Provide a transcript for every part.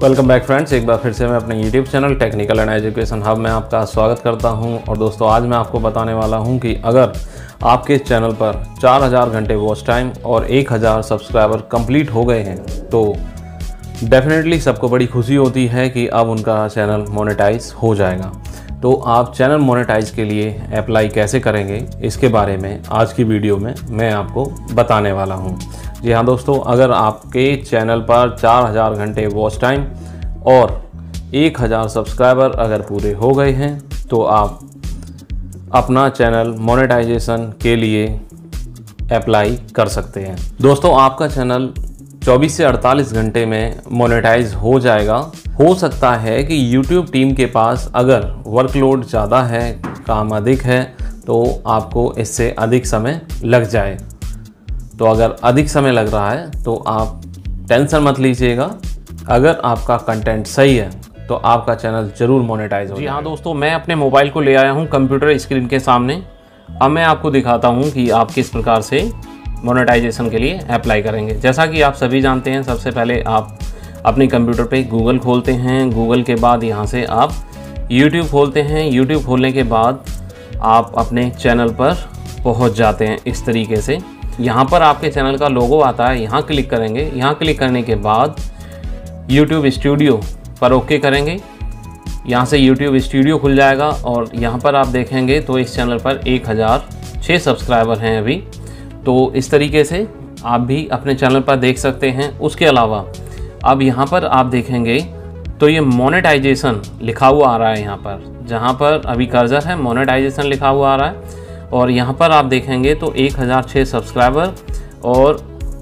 Welcome back friends, एक बार फिर से मैं अपने YouTube चैनल टेक्निकल एंड एजुकेशन हब में आपका स्वागत करता हूं। और दोस्तों, आज मैं आपको बताने वाला हूं कि अगर आपके चैनल पर 4000 घंटे वॉच टाइम और 1000 सब्सक्राइबर कंप्लीट हो गए हैं तो डेफिनेटली सबको बड़ी खुशी होती है कि अब उनका चैनल मोनेटाइज हो जाएगा। तो आप चैनल मोनेटाइज के लिए अप्लाई कैसे करेंगे, इसके बारे में आज की वीडियो में मैं आपको बताने वाला हूं। जी हाँ दोस्तों, अगर आपके चैनल पर 4000 घंटे वॉच टाइम और 1000 सब्सक्राइबर अगर पूरे हो गए हैं तो आप अपना चैनल मोनेटाइजेशन के लिए अप्लाई कर सकते हैं। दोस्तों, आपका चैनल 24 से 48 घंटे में मोनेटाइज हो जाएगा। हो सकता है कि YouTube टीम के पास अगर वर्कलोड ज़्यादा है, काम अधिक है, तो आपको इससे अधिक समय लग जाए। तो अगर अधिक समय लग रहा है तो आप टेंशन मत लीजिएगा। अगर आपका कंटेंट सही है तो आपका चैनल ज़रूर मोनेटाइज हो। जी हाँ दोस्तों, मैं अपने मोबाइल को ले आया हूँ कंप्यूटर स्क्रीन के सामने। अब मैं आपको दिखाता हूँ कि आप किस प्रकार से मोनेटाइजेशन के लिए अप्लाई करेंगे। जैसा कि आप सभी जानते हैं, सबसे पहले आप अपने कंप्यूटर पे गूगल खोलते हैं। गूगल के बाद यहाँ से आप YouTube खोलते हैं। YouTube खोलने के बाद आप अपने चैनल पर पहुँच जाते हैं। इस तरीके से यहाँ पर आपके चैनल का लोगो आता है, यहाँ क्लिक करेंगे। यहाँ क्लिक करने के बाद YouTube स्टूडियो पर ओके करेंगे। यहाँ से YouTube स्टूडियो खुल जाएगा और यहाँ पर आप देखेंगे तो इस चैनल पर 1006 सब्सक्राइबर हैं अभी। तो इस तरीके से आप भी अपने चैनल पर देख सकते हैं। उसके अलावा अब यहाँ पर आप देखेंगे तो ये मोनेटाइजेशन लिखा हुआ आ रहा है। यहाँ पर जहाँ पर अभी कर्सर है मोनेटाइजेशन लिखा हुआ आ रहा है। और यहाँ पर आप देखेंगे तो 1006 सब्सक्राइबर और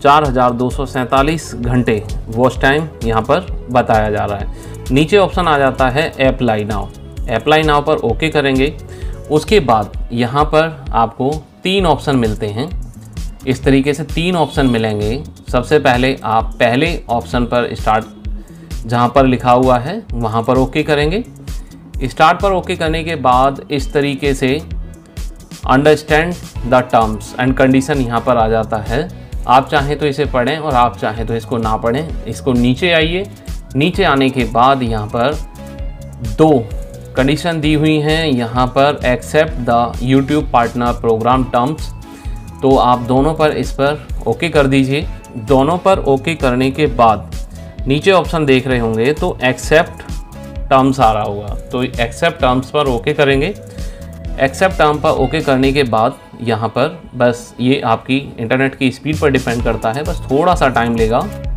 4247 घंटे वॉच टाइम यहाँ पर बताया जा रहा है। नीचे ऑप्शन आ जाता है अप्लाई नाउ। अप्लाई नाउ पर ओके करेंगे। उसके बाद यहाँ पर आपको 3 ऑप्शन मिलते हैं। इस तरीके से 3 ऑप्शन मिलेंगे। सबसे पहले आप पहले ऑप्शन पर स्टार्ट, जहाँ पर लिखा हुआ है वहाँ पर ओके करेंगे। स्टार्ट पर ओके करने के बाद इस तरीके से understand the terms and condition यहाँ पर आ जाता है। आप चाहें तो इसे पढ़ें और आप चाहें तो इसको ना पढ़ें। इसको नीचे आइए। नीचे आने के बाद यहाँ पर 2 कंडीशन दी हुई हैं। यहाँ पर accept the YouTube partner program terms, तो आप दोनों पर इस पर ओके कर दीजिए। दोनों पर ओके करने के बाद नीचे ऑप्शन देख रहे होंगे तो एक्सेप्ट टर्म्स आ रहा होगा, तो एक्सेप्ट टर्म्स पर ओके करेंगे। एक्सेप्ट टर्म पर ओके करने के बाद यहाँ पर बस ये आपकी इंटरनेट की स्पीड पर डिपेंड करता है, बस थोड़ा सा टाइम लेगा।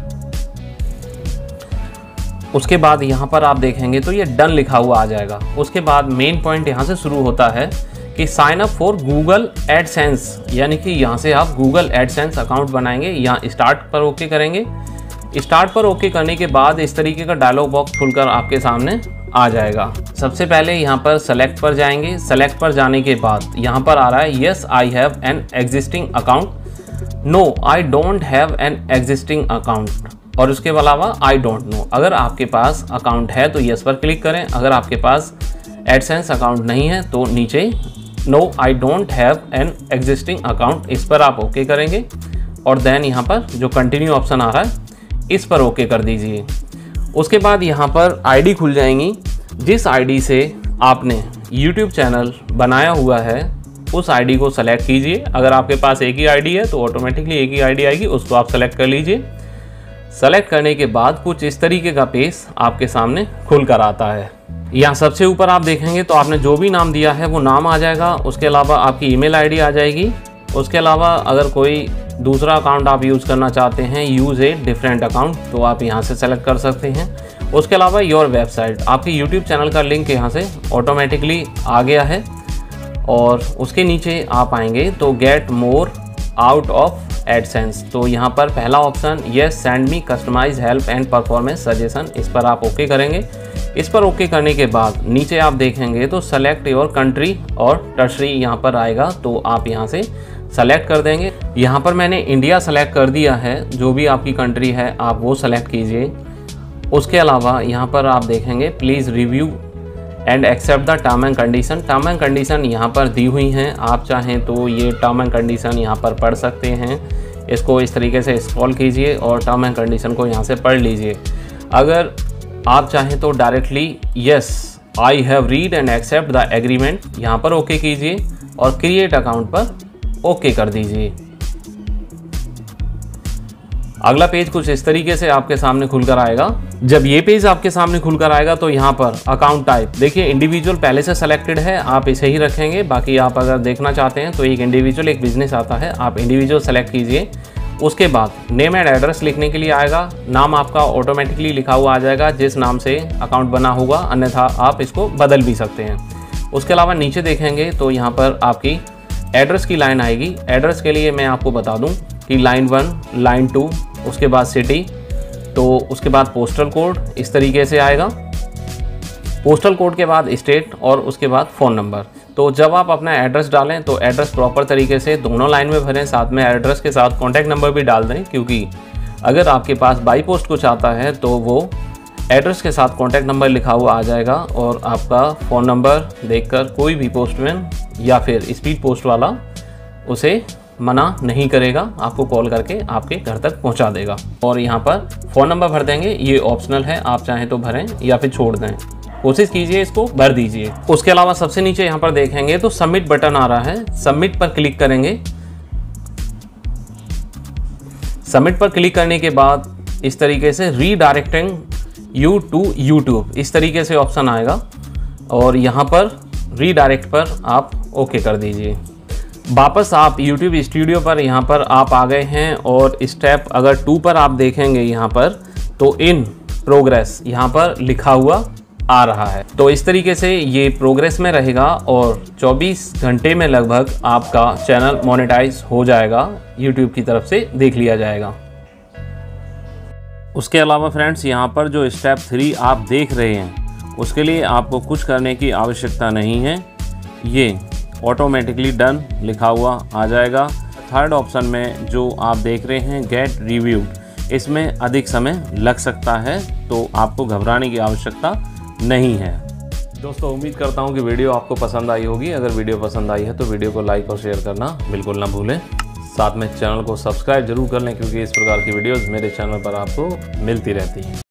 उसके बाद यहाँ पर आप देखेंगे तो ये डन लिखा हुआ आ जाएगा। उसके बाद मेन पॉइंट यहाँ से शुरू होता है कि sign up for Google AdSense, यानी कि यहाँ से आप गूगल एडसेंस अकाउंट बनाएंगे। यहाँ स्टार्ट पर ओके करेंगे। स्टार्ट पर ओके करने के बाद इस तरीके का डायलॉग बॉक्स खुलकर आपके सामने आ जाएगा। सबसे पहले यहाँ पर सेलेक्ट पर जाएंगे। सेलेक्ट पर जाने के बाद यहाँ पर आ रहा है yes I have an existing account, no I don't have an existing account, और उसके अलावा आई डोंट नो। अगर आपके पास अकाउंट है तो येस पर क्लिक करें। अगर आपके पास एडसेंस अकाउंट नहीं है तो नीचे no I don't have an existing account, इस पर आप ओके करेंगे। और देन यहाँ पर जो कंटिन्यू ऑप्शन आ रहा है इस पर ओके कर दीजिए। उसके बाद यहाँ पर आईडी खुल जाएंगी। जिस आईडी से आपने YouTube चैनल बनाया हुआ है उस आईडी को सेलेक्ट कीजिए। अगर आपके पास एक ही आईडी है तो ऑटोमेटिकली एक ही आईडी आएगी, उसको आप सेलेक्ट कर लीजिए। सेलेक्ट करने के बाद कुछ इस तरीके का पेज आपके सामने खुल कर आता है। यहाँ सबसे ऊपर आप देखेंगे तो आपने जो भी नाम दिया है वो नाम आ जाएगा। उसके अलावा आपकी ईमेल आईडी आ जाएगी। उसके अलावा अगर कोई दूसरा अकाउंट आप यूज़ करना चाहते हैं, यूज़ ए डिफरेंट अकाउंट, तो आप यहाँ से सेलेक्ट कर सकते हैं। उसके अलावा योर वेबसाइट, आपकी यूट्यूब चैनल का लिंक यहाँ से ऑटोमेटिकली आ गया है। और उसके नीचे आप आएंगे तो get more out of AdSense, तो यहाँ पर पहला option yes send me customize help and performance suggestion, इस पर आप ओके करेंगे। इस पर ओके करने के बाद नीचे आप देखेंगे तो सेलेक्ट योर कंट्री और टर्शरी यहाँ पर आएगा, तो आप यहाँ से सेलेक्ट कर देंगे। यहाँ पर मैंने इंडिया सेलेक्ट कर दिया है। जो भी आपकी कंट्री है आप वो सेलेक्ट कीजिए। उसके अलावा यहाँ पर आप देखेंगे please review and accept the term and condition. Term and condition यहाँ पर दी हुई हैं। आप चाहें तो ये टर्म एंड कंडीशन यहाँ पर पढ़ सकते हैं। इसको इस तरीके से स्क्रॉल कीजिए और टर्म एंड कंडीशन को यहाँ से पढ़ लीजिए। अगर आप चाहें तो directly yes I have read and accept the agreement यहाँ पर ओके कीजिए और क्रिएट अकाउंट पर ओके कर दीजिए। अगला पेज कुछ इस तरीके से आपके सामने खुलकर आएगा। जब ये पेज आपके सामने खुलकर आएगा तो यहाँ पर अकाउंट टाइप देखिए, इंडिविजुअल पहले से सेलेक्टेड है, आप इसे ही रखेंगे। बाकी आप अगर देखना चाहते हैं तो एक इंडिविजुअल एक बिजनेस आता है, आप इंडिविजुअल सेलेक्ट कीजिए। उसके बाद नेम एंड एड्रेस लिखने के लिए आएगा, नाम आपका ऑटोमेटिकली लिखा हुआ आ जाएगा जिस नाम से अकाउंट बना होगा, अन्यथा आप इसको बदल भी सकते हैं। उसके अलावा नीचे देखेंगे तो यहाँ पर आपकी एड्रेस की लाइन आएगी। एड्रेस के लिए मैं आपको बता दूं कि लाइन 1, लाइन 2, उसके बाद सिटी, तो उसके बाद पोस्टल कोड इस तरीके से आएगा। पोस्टल कोड के बाद स्टेट और उसके बाद फ़ोन नंबर। तो जब आप अपना एड्रेस डालें तो एड्रेस प्रॉपर तरीके से दोनों लाइन में भरें, साथ में एड्रेस के साथ कॉन्टैक्ट नंबर भी डाल दें, क्योंकि अगर आपके पास बाई पोस्ट कुछ आता है तो वो एड्रेस के साथ कॉन्टैक्ट नंबर लिखा हुआ आ जाएगा और आपका फ़ोन नंबर देखकर कोई भी पोस्टमैन या फिर स्पीड पोस्ट वाला उसे मना नहीं करेगा, आपको कॉल करके आपके घर तक पहुंचा देगा। और यहाँ पर फ़ोन नंबर भर देंगे, ये ऑप्शनल है, आप चाहें तो भरें या फिर छोड़ दें, कोशिश कीजिए इसको भर दीजिए। उसके अलावा सबसे नीचे यहाँ पर देखेंगे तो सबमिट बटन आ रहा है, सबमिट पर क्लिक करेंगे। सबमिट पर क्लिक करने के बाद इस तरीके से रीडायरेक्टिंग यू टू यूट्यूब इस तरीके से ऑप्शन आएगा और यहाँ पर रीडायरेक्ट पर आप ओके कर दीजिए। वापस आप YouTube स्टूडियो पर यहाँ पर आप आ गए हैं और स्टेप अगर 2 पर आप देखेंगे यहाँ पर तो इन प्रोग्रेस यहाँ पर लिखा हुआ आ रहा है। तो इस तरीके से ये प्रोग्रेस में रहेगा और 24 घंटे में लगभग आपका चैनल मोनेटाइज हो जाएगा, YouTube की तरफ से देख लिया जाएगा। उसके अलावा फ्रेंड्स यहाँ पर जो स्टेप 3 आप देख रहे हैं उसके लिए आपको कुछ करने की आवश्यकता नहीं है, ये ऑटोमेटिकली डन लिखा हुआ आ जाएगा। थर्ड ऑप्शन में जो आप देख रहे हैं गेट रिव्यूड, इसमें अधिक समय लग सकता है, तो आपको घबराने की आवश्यकता नहीं है। दोस्तों उम्मीद करता हूँ कि वीडियो आपको पसंद आई होगी। अगर वीडियो पसंद आई है तो वीडियो को लाइक और शेयर करना बिल्कुल ना भूलें। साथ में चैनल को सब्सक्राइब जरूर कर लें, क्योंकि इस प्रकार की वीडियोज़ मेरे चैनल पर आपको मिलती रहती हैं।